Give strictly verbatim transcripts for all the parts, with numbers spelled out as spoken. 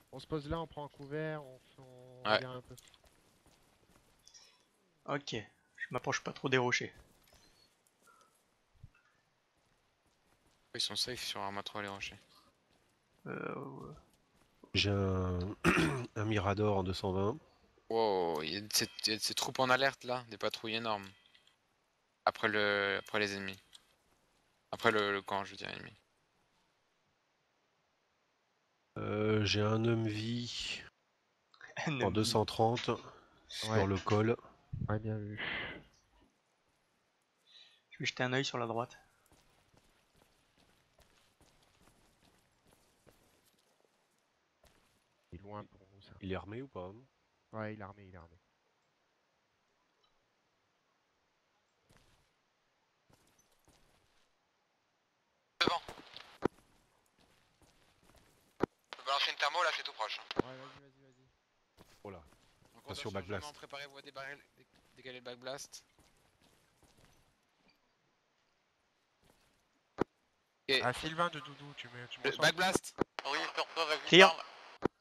On se pose là, on prend un couvert, on, on Ouais. regarde un peu. Ok, je m'approche pas trop des rochers. Ils sont safe sur Arma trois les rochers. Euh... J'ai un... un Mirador en deux cent vingt. Wow, il y a de ces, il y a de ces troupes en alerte là, des patrouilles énormes. Après le, après les ennemis. Après le, le camp, je veux dire ennemi. Euh, j'ai un Humvee un en deux cent trente Ouais. sur le col. Ouais, bien vu. Je vais jeter un œil sur la droite. Il est loin pour nous ça. Il est armé ou pas? Ouais, il est armé, il est armé. Devant. Je peux balancer une thermo là, c'est tout proche. Ouais, vas-y, vas-y, vas-y. Oh là. Donc, Attention, back blast. Préparez-vous à débarrer- dé- décaler le back blast. Et Ah, Sylvain de Doudou, tu me, tu me le reçois? back blast. Oui, sur toi, vas-y. Clear. parle.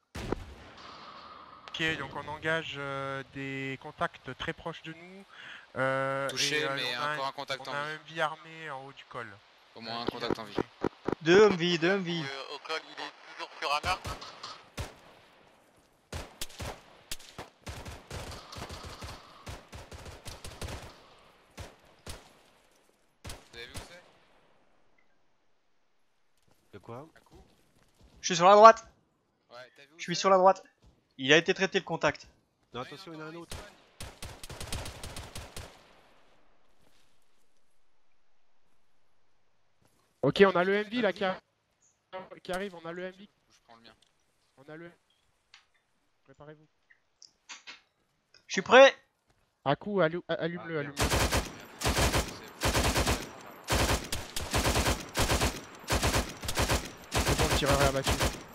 Ok, donc on engage euh, des contacts très proches de nous. Euh, Touché, et, euh, mais on a encore un, un contact on en a vie. un M V armé en haut du col. Au moins Euh, un qui vient contact de en vie. bouger. Deux Humvee, deux Humvee. Euh, au col, il est toujours sur Anna. Vous avez vu où c'est? De quoi? Un coup? Je suis sur la droite. Ouais, t'as vu où Je suis c'est? sur la droite. Il a été traité le contact. Non, Ah, attention, il y en a encore un autre. il spawn. Ok, on a le M V là qui, a- qui arrive, on a le M V. Je prends le mien. On a le. Préparez-vous. Je suis prêt. À coup, allu- allume-le, Ah, allume-le. C'est bon, le tireur est abattu.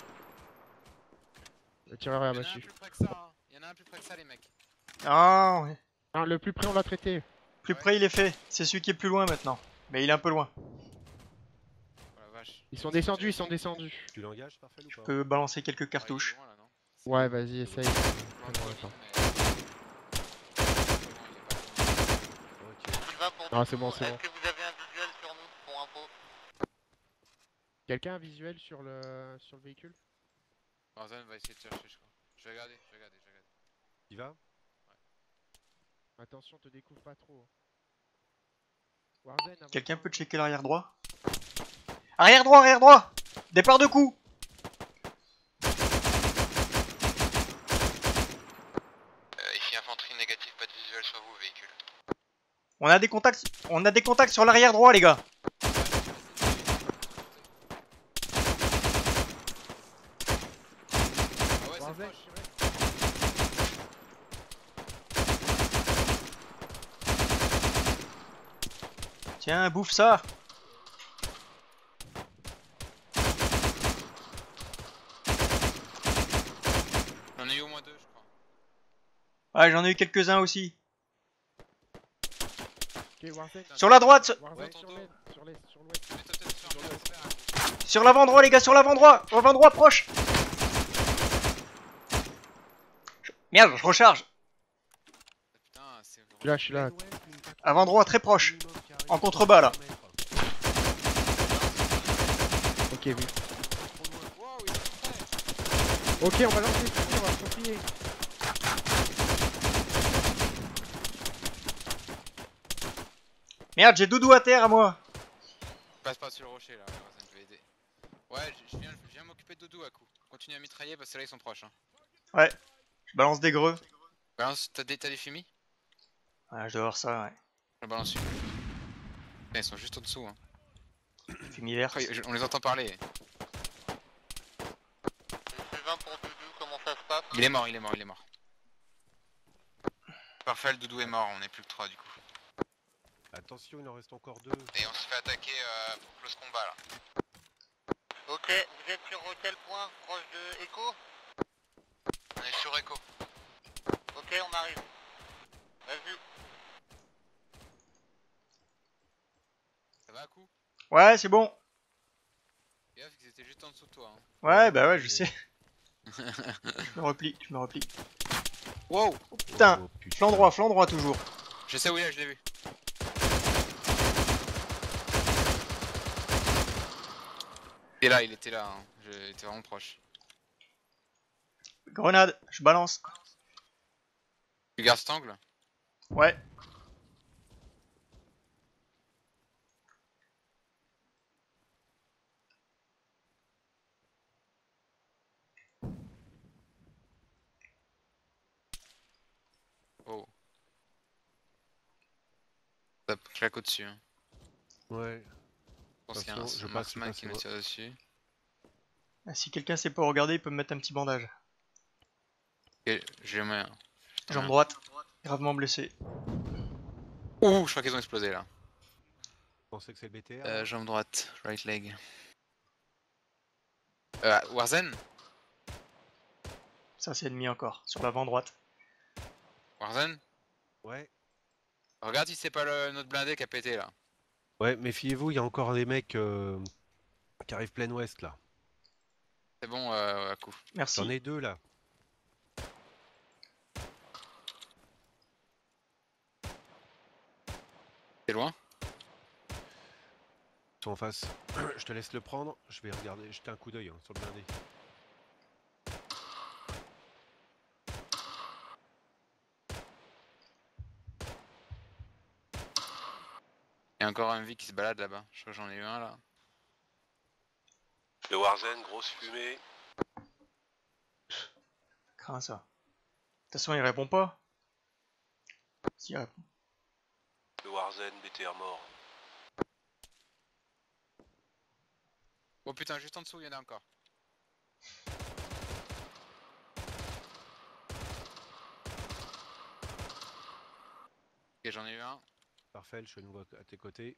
Le tireur est Il y en a un abattu. plus près que ça, hein. Il y en a un plus près que ça, les mecs. Ah, ouais. Ah, le plus près, on l'a traité. Plus Ouais. près, il est fait. C'est celui qui est plus loin maintenant. Mais il est un peu loin. Oh la vache. Ils sont descendus, ils sont descendus. Tu l'engages, parfait ou Je pas? peux balancer quelques Ah, il est cartouches. loin, là, non? Ouais, vas-y, essaye. Loin de Bon, gauche, attends. mais- Ok. Sylvain, pour Ah, Doudou, c'est bon, c'est est-ce bon. que vous avez un visuel sur nous, pour info? Quelqu'un a un visuel sur le sur le véhicule? Warzone va essayer de chercher, je crois. Je vais regarder, je vais regarder, je vais regarder. Il va? Attention, te découvre pas trop. hein. Warzen, à votre Quelqu'un main. peut checker l'arrière droit? Arrière droit, arrière droit. Départ de coup. Euh, ici infanterie négative, pas de visuel sur vous, véhicule. On a des contacts. On a des contacts sur l'arrière droit, les gars. Ah ouais, c'est Warzen, proche. Tiens, bouffe ça. J'en ai eu au moins deux, je crois. Ouais, j'en ai eu quelques-uns aussi. Ok, Warzen. Sur la droite. Warzen, Ouais, sur tonton. l'est, sur l'est, sur l'ouest. Mets-toi peut-être sur un peu d'espère. Sur l'avant droit, les gars, sur l'avant droit. L'avant droit, proche. Merde, je recharge. Putain, c'est. Je suis là, je suis là. Avant droit, très proche. En contrebas, là. Ok, vu. Wow, il est prêt. Ok, on va lancer le tir, on va se confier. Merde, j'ai Doudou à terre à moi. Passe pas sur le rocher là, Warzone, je vais aider. Ouais, je- je viens, je viens m'occuper de Doudou à coup. Continue à mitrailler parce que là ils sont proches. Hein. Ouais. Je balance des greux. Balance, t'as des, t'as des fumis? Ouais, je dois avoir ça, ouais. Je balance une. Putain, ils sont juste en dessous. Hein. Fumier vert. Après, je- on les entend parler. Sylvain, pour Doudou, comment ça se passe? Il est mort, il est mort, il est mort. Parfait, le Doudou est mort, on est plus que trois du coup. Attention, il en reste encore deux. Et on se fait attaquer euh, pour close combat là. Ok, vous êtes sur quel point? Proche de Echo? On est sur Echo. Ok, on arrive. Vas-y. Ça va à coup? Ouais, c'est bon. Gaffe, ils étaient juste en dessous de toi. Hein. Ouais, bah ouais, je sais. Je me replie, je me replie. Wow! Putain, Oh, putain. flanc droit, flanc droit toujours. Je sais où il est, je l'ai vu. Il est là, il était là, hein. Je- il était vraiment proche. Grenade, je balance. Tu gardes cet angle? Ouais. Oh. Ça claque au-dessus. Hein. Ouais. Je pense qu'il y a Attention, je un, un passe, je marksman passe, qui nous moi. tire dessus. Ah, si quelqu'un sait pas regarder, il peut me mettre un petit bandage. Ok, je le mets. hein. Je t'en Jambe mets un. droite, gravement blessé. Ouh, je crois qu'ils ont explosé là. Vous pensez que c'est le B T R Euh, là jambe droite, right leg. Euh, Warzen? Ça c'est ennemi encore, sur l'avant droite. Warzen? Ouais. Regarde si c'est pas le, notre blindé qui a pété là. Ouais, méfiez-vous, il y a encore des mecs euh, qui arrivent plein ouest là. C'est bon, euh, à coup. Merci. J'en ai deux là. C'est loin? Ils sont en face. Je te laisse le prendre. Je vais regarder, jeter un coup d'œil hein, sur le blindé. Il y a encore un V qui se balade là-bas. Je crois que j'en ai eu un là. Le Warzen, grosse fumée. Crains ça. De toute façon il répond pas. S'il répond. Le Warzen, B T R mort. Oh putain, juste en dessous, il y en a encore. Ok, j'en ai eu un. Parfait, je nous vois à tes côtés.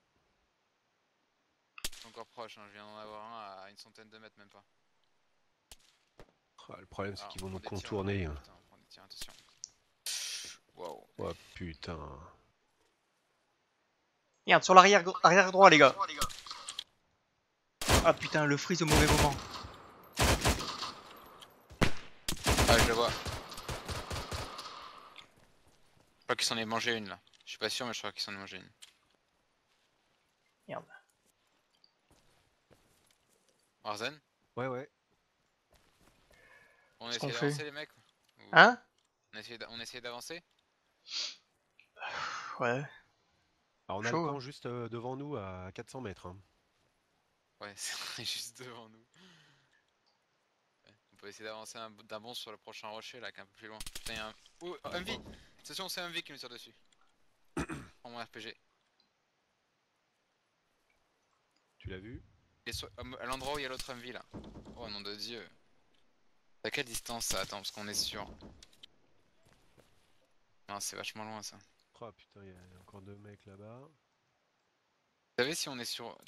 Je suis encore proche, hein. Je viens d'en avoir un à une centaine de mètres, même pas. Ah, le problème c'est Ah, qu'ils on vont prend nous des tirs, contourner. là. hein. Putain, on prend des tirs, attention. Wow. Oh putain. Merde, sur l'arrière arrière droit les gars. Ah putain, le freeze au mauvais moment. Ah, je le vois. Je crois qu'il s'en est mangé une là. Je suis pas sûr, mais je crois qu'il s'en est mangé une. Merde. Warzen? Ouais, ouais. On Qu'est-ce essaie qu'on fait d'avancer les mecs? Ou- Hein? On essaie d'a- on essaie d'avancer? Ouais. Alors on a Chaud, le camp hein. juste euh, devant nous à quatre cents mètres. hein. Ouais, c'est juste devant nous. Ouais, on peut essayer d'avancer un- d'un bond sur le prochain rocher là, qui est un peu plus loin. Putain, il y a un. Ouh, un V! Attention, c'est un V qui nous tire dessus. Prends mon R P G. Tu l'as vu? Il est sur- à l'endroit où il y a l'autre M V là. Oh nom de dieu. À quelle distance ça? Attends, parce qu'on est sûr. Non, c'est vachement loin ça. Oh putain, il y a encore deux mecs là-bas. Vous savez si on est sur.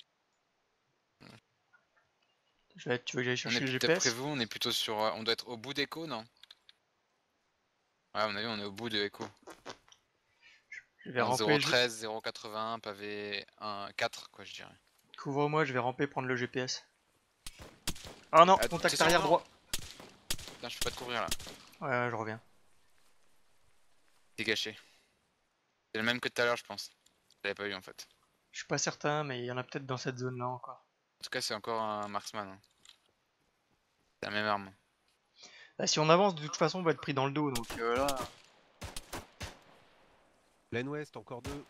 Je vais, tu veux que j'aille On chercher est le G P peut-être S? prévu, on est plutôt sur. euh, On doit être au bout d'Echo, non? Ouais, à mon avis, on est au bout de Echo. Je vais En ramper. zéro je- treize, zéro quatre-vingt-un, pavé un quatre, quoi, je dirais. Couvre-moi, je vais ramper prendre le G P S. Ah non, Ah, contact t'es arrière sur- droit. Putain, je peux pas te couvrir là. Ouais, ouais, je reviens. T'es gâché. C'est le même que tout à l'heure, je pense. Je l'avais pas eu en fait. Je suis pas certain, mais il y en a peut-être dans cette zone là encore. En tout cas, c'est encore un marksman. hein. C'est la même arme. Bah, si on avance, de toute façon, on va être pris dans le dos, donc euh, là. Plein ouest, encore deux.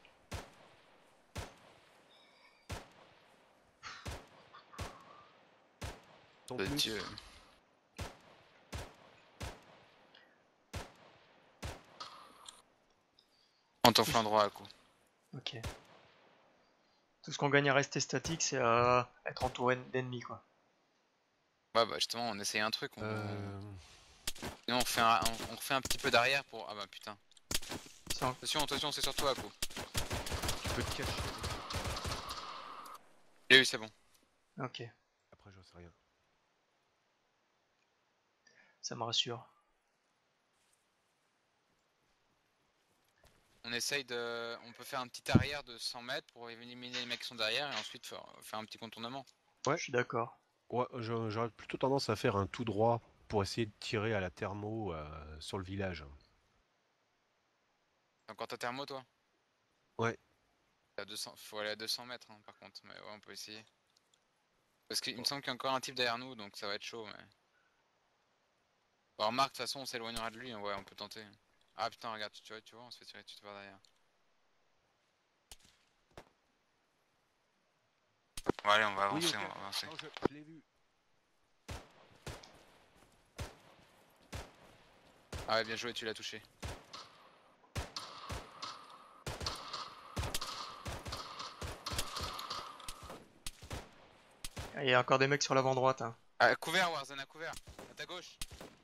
Sans De plus. Dieu. En ton flanc droit à coup. Ok. Tout ce qu'on gagne à rester statique, c'est à être entouré d'ennemis, quoi. Ouais, bah justement, on essaye un truc. On, Euh... Sinon, on fait un, on, on refait un petit peu d'arrière pour. Ah bah putain. C'est en- Attention, attention, c'est sur toi à coup. Tu peux te cacher. J'ai eu, c'est bon. Ok, Après, j'en sais rien. ça me rassure. On essaye de. On peut faire un petit arrière de cent mètres pour éliminer les mecs qui sont derrière et ensuite faire, faire un petit contournement. Je suis d'accord. Ouais, je- j'aurais plutôt tendance à faire un tout droit pour essayer de tirer à la thermo euh, sur le village. T'as encore ta thermo toi? Ouais. T'as deux cents... Faut aller à deux cents mètres hein, par contre, mais ouais on peut essayer. Parce qu'il me semble qu'il y a encore un type derrière nous donc ça va être chaud mais... Bon, remarque, de toute façon on s'éloignera de lui, hein, ouais on peut tenter. Ah putain regarde, tu vois, tu vois on se fait tirer tout par derrière. Bon allez on va Oui, avancer, ok. on va avancer. Non, je, je l'ai vu. Ah ouais bien joué, tu l'as touché. Il y a encore des mecs sur l'avant droite. Hein. Ah couvert Warzone, à couvert, à ta gauche.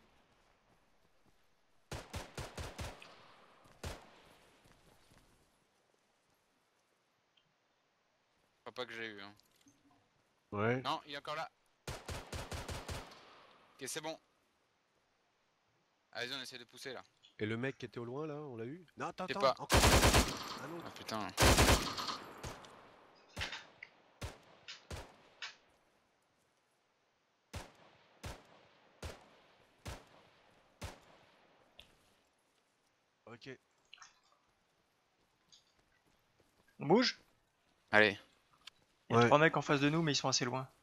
Je crois pas que j'ai eu hein. Ouais. Non, il est encore là. Ok c'est bon. Allez on essaie de pousser là. Et le mec qui était au loin là, on l'a eu? Non, attends, Je sais attends, pas. encore un autre. Ah putain. Ok. On bouge? Allez, Il y a Ouais. trois mecs en face de nous, mais ils sont assez loin.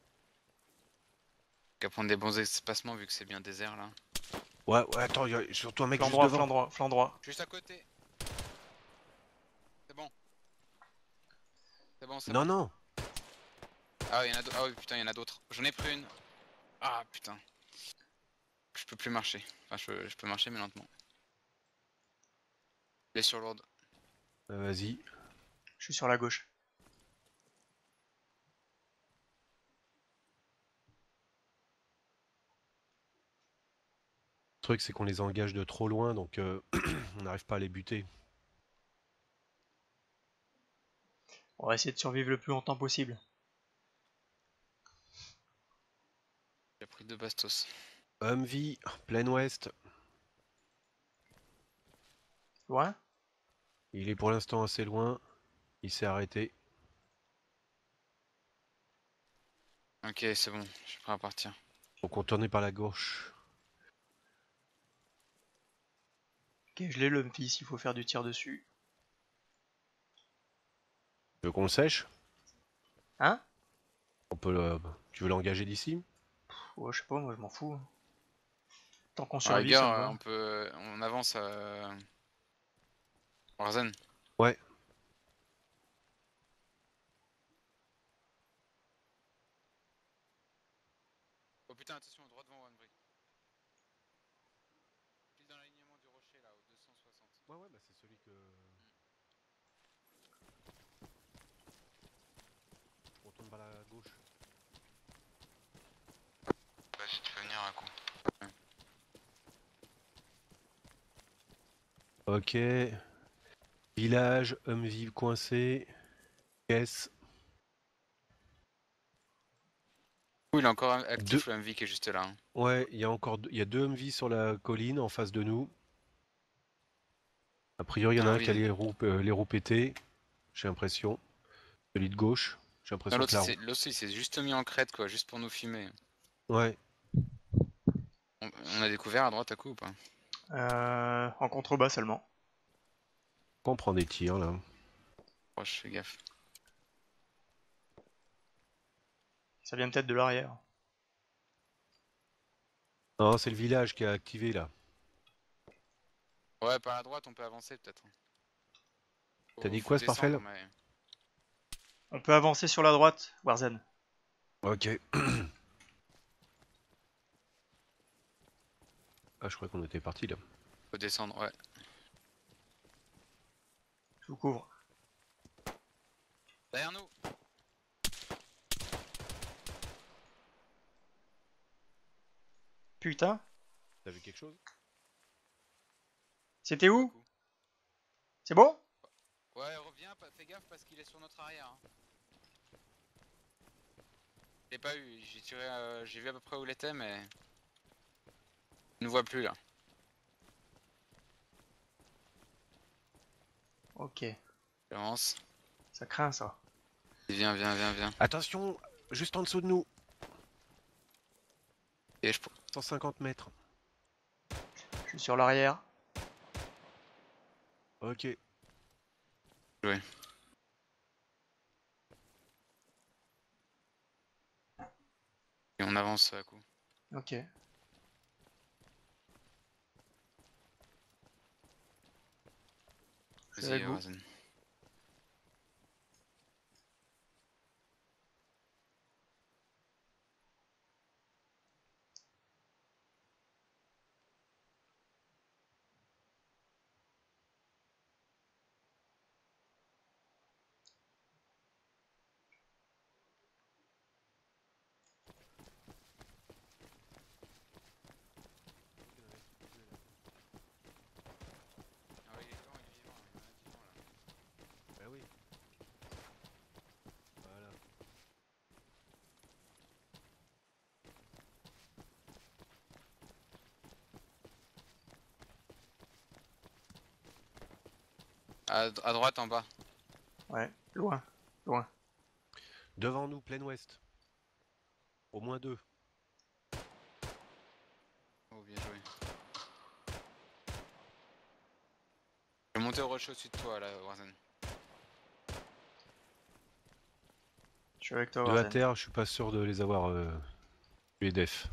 qu'à prendre des bons espacements vu que c'est bien désert là. Ouais, ouais, attends, il y a surtout un mec Flanc juste droit, devant. flanc droit, flanc droit. Juste à côté. C'est bon. C'est bon, c'est Non, bon. non. Ah, il y en a d'autres. Ah oui, putain, il y en a d'autres. J'en ai pris une. Ah, putain. Je peux plus marcher. Enfin, je, je peux marcher, mais lentement. Il est sur lourde. Euh, Vas-y. Je suis sur la gauche. Le truc, c'est qu'on les engage de trop loin, donc euh, on n'arrive pas à les buter. On va essayer de survivre le plus longtemps possible. J'ai pris deux bastos. Humvee, plein ouest. Loin? Il est pour l'instant assez loin. Il s'est arrêté. Ok, c'est bon. Je suis prêt à partir. Faut contourner par la gauche. Ok, je l'ai le fils, il faut faire du tir dessus. Tu veux qu'on le sèche? Hein? On peut le... Tu veux l'engager d'ici? Ouais, je sais pas, moi je m'en fous. Tant qu'on À la survit, ça me rigueur, va. on peut. On avance à. Warzone. Ouais. Oh putain, attention, droit devant One Brick. Pile dans l'alignement du rocher là, au deux cent soixante. Ouais, ouais, bah c'est celui que... On tourne par la gauche. Bah, si tu peux venir un coup. Ok. Village, Humvee coincé. Caisse. Ouh, il est encore actif Deux. le M V qui est juste là. Hein. Ouais, il y a encore deux... il y a deux Humvee sur la colline en face de nous. A priori, il y en a Ah un oui. qui a les roues, euh, les roues pétées. J'ai l'impression. Celui de gauche. J'ai Non, l'impression l'autre que la il roue... s'est- l'autre, il s'est juste mis en crête quoi, juste pour nous fumer. Ouais. On, on a découvert à droite à coup ou pas? Euh, en contrebas seulement. On prend des tirs là. Oh, je fais gaffe. Ça vient peut-être de l'arrière. Non, c'est le village qui a activé là. Ouais, par la droite, on peut avancer peut-être. T'as dit Faut quoi, descendre, Sparfel? mais... On peut avancer sur la droite, Warzen. Ok. Ah, je crois qu'on était parti là. Faut descendre, ouais. Je vous couvre. Derrière nous! Putain, T'as vu quelque chose? c'était où? C'est bon? Ouais, reviens, pa- fais gaffe parce qu'il est sur notre arrière. Hein. Je l'ai pas eu, j'ai tiré, euh, j'ai vu à peu près où il était, mais... Il ne voit plus là. Ok, J'avance. ça craint ça. Viens, viens, viens, viens. Attention, juste en dessous de nous. Et je... cent cinquante mètres. Je suis sur l'arrière. Ok. Ouais. Et on avance à coup. Ok. Je suis Vas-y, avec vous. Warzen. Ah ouais, il est vivant, il est vivant, il y en a un vivant là. Bah oui. Voilà. À, à droite en bas. Ouais, loin. Loin. Devant nous, plein ouest. Au moins deux. Oh, bien joué. Je vais monter au rush au-dessus de toi là, Warzen. Je suis avec toi, Deux à Warzen. terre, je suis pas sûr de les avoir euh, les def.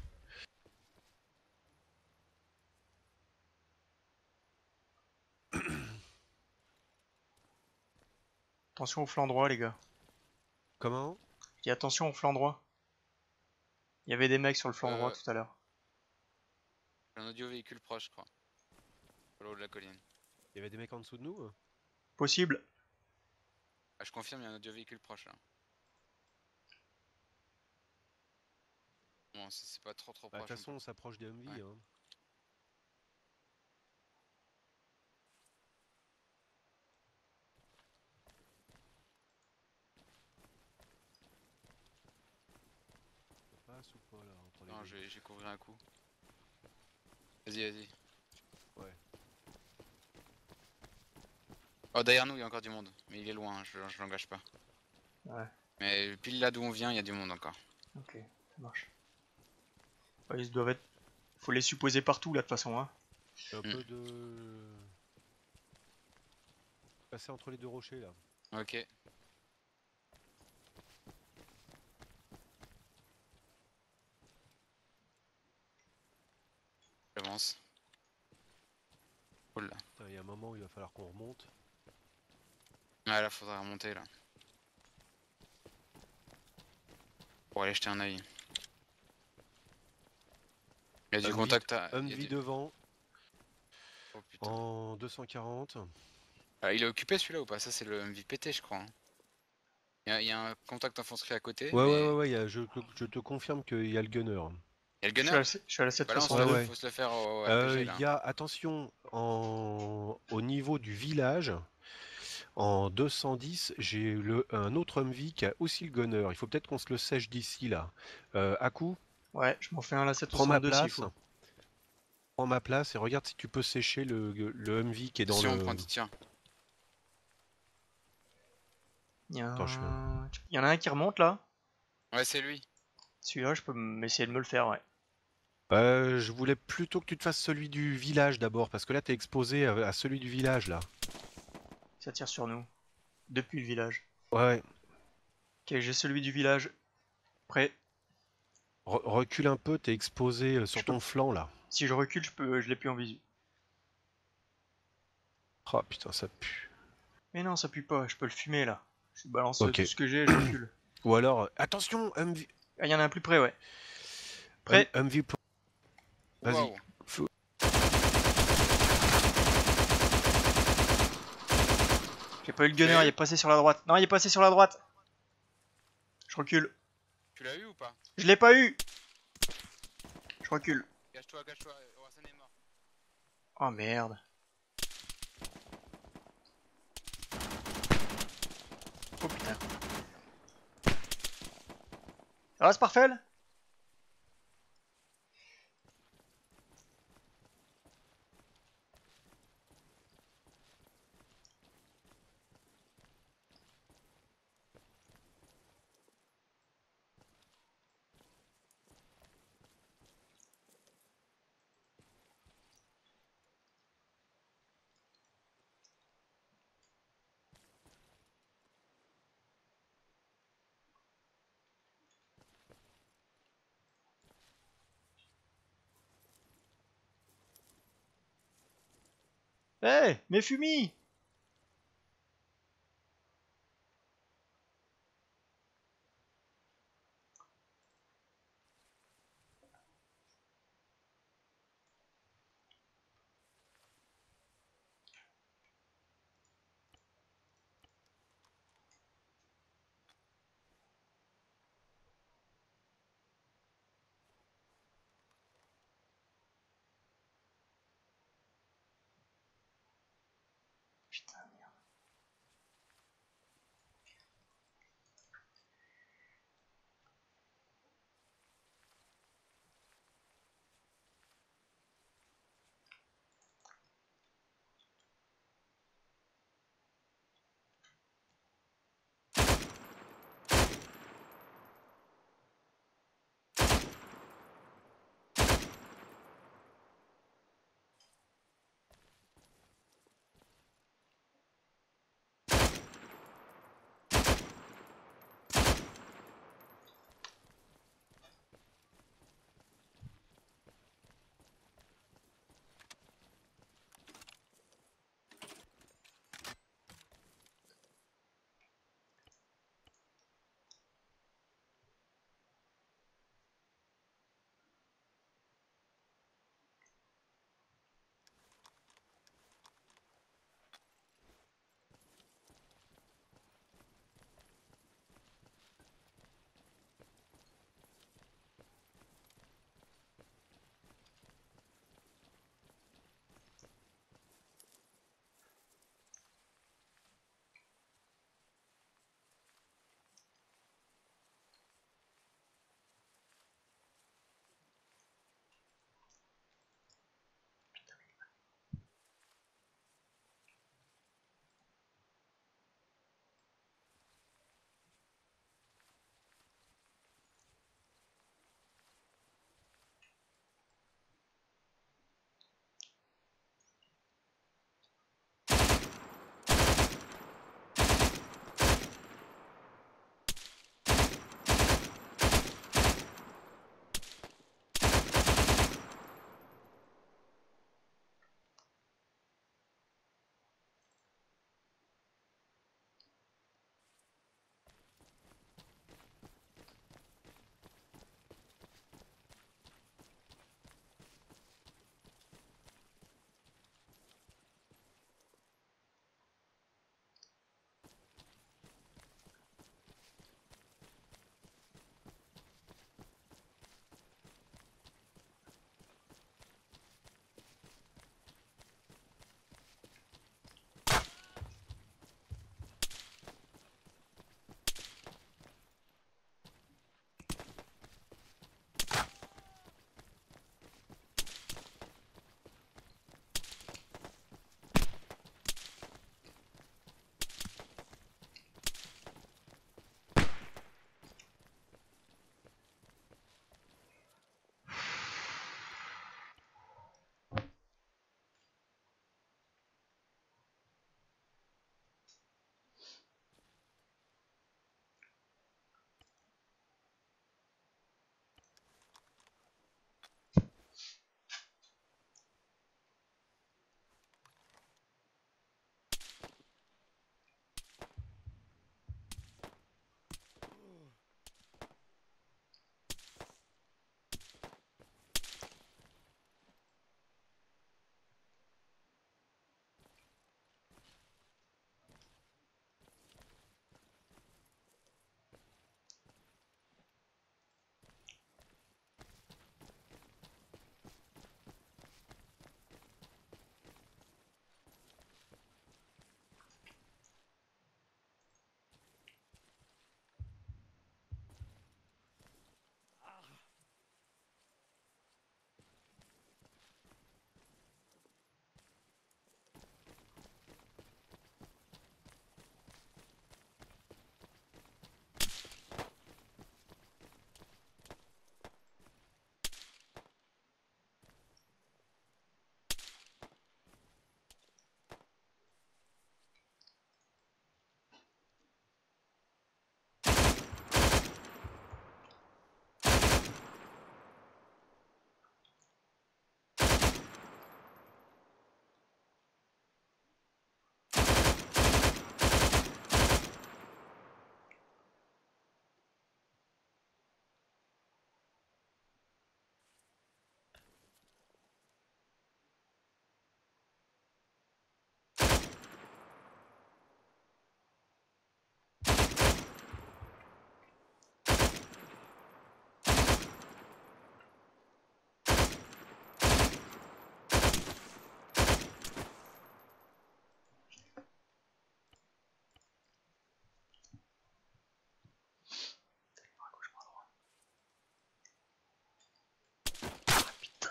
Attention au flanc droit, les gars. Comment? Je dis attention au flanc droit. Il y avait des mecs sur le flanc droit Euh, tout à l'heure. J'ai un audio véhicule proche, je crois. Au haut de la colline. Il y avait des mecs en dessous de nous hein. Possible. Ah, je confirme, il y a un audio véhicule proche là. Bon, c'est pas trop trop Bah, de proche. toute façon, on s'approche des Humvee. Ouais. Hein. Ça passe ou pas là entre les Non, deux je vais, je vais couvrir un coup. Vas-y, vas-y. Ouais. Oh, derrière nous, il y a encore du monde. Mais il est loin, je, je l'engage pas. Ouais. Mais pile là d'où on vient, il y a du monde encore. Ok, ça marche. Ouais, ils doivent être... Faut les supposer partout, là, de toute façon, hein. Un Mm. peu de... Passer entre les deux rochers là. Ok. J'avance. Cool là. Putain, il y a un moment où il va falloir qu'on remonte. Ouais, là, faudra remonter là. Pour aller jeter un oeil. Il y a du Humvee- contact à. il y a Humvee du- devant Oh putain. en deux cent quarante. Ah, il est occupé celui-là ou pas? Ça, c'est le M V P T, je crois. hein. Il y, a- il y a un contact infanterie à côté. Ouais, mais... ouais, ouais, ouais, il y a- je, je te confirme qu'il y a le gunner. Il y a le Je suis gunner? à, la- je suis à la Bah là, on se Ouais, le- sept cent soixante-deux. ouais. faut se le faire au Euh, R P G Il là. y a, attention, en, au niveau du village, en deux cent dix, j'ai le, un autre Humvee qui a aussi le gunner. Il faut peut-être qu'on se le sèche d'ici là. Euh, Aku, Ouais, je m'en fais un à la prends ma sept cent soixante-deux s'il place. faut. Prends ma place et regarde si tu peux sécher le, le Humvee qui est dans Attention, le. on prend du tir. Il y, a Attends, je fais un... Il y en a un qui remonte, là. Ouais, c'est lui. Celui-là, je peux m- essayer de me le faire, ouais. Euh, je voulais plutôt que tu te fasses celui du village d'abord, parce que là t'es exposé à, à celui du village là. Ça tire sur nous. Depuis le village. Ouais, Ok, j'ai celui du village. Prêt. Re- recule un peu, t'es exposé euh, sur Je peux- ton flanc là. Si je recule, je peux, je l'ai plus en visu. Oh putain, ça pue. Mais non, ça pue pas, je peux le fumer là. Je balance Ok. tout ce que j'ai et je recule. Ou alors, euh, attention, Humvee. Ah, il y en a un plus près, ouais. Prêt. Hum- Humvee. Vas-y. Waouh. J'ai pas eu le gunner, l'as eu il est passé sur la droite. Non, il est passé sur la droite. Je recule. Tu l'as eu ou pas? Je l'ai pas eu. Je recule. Cache-toi, cache-toi. Warzen est mort. Oh merde. Oh putain. Ça va, Sparfel? Eh, mais Fumi! Putain, merde.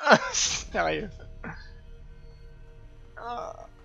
Sérieux. Ah.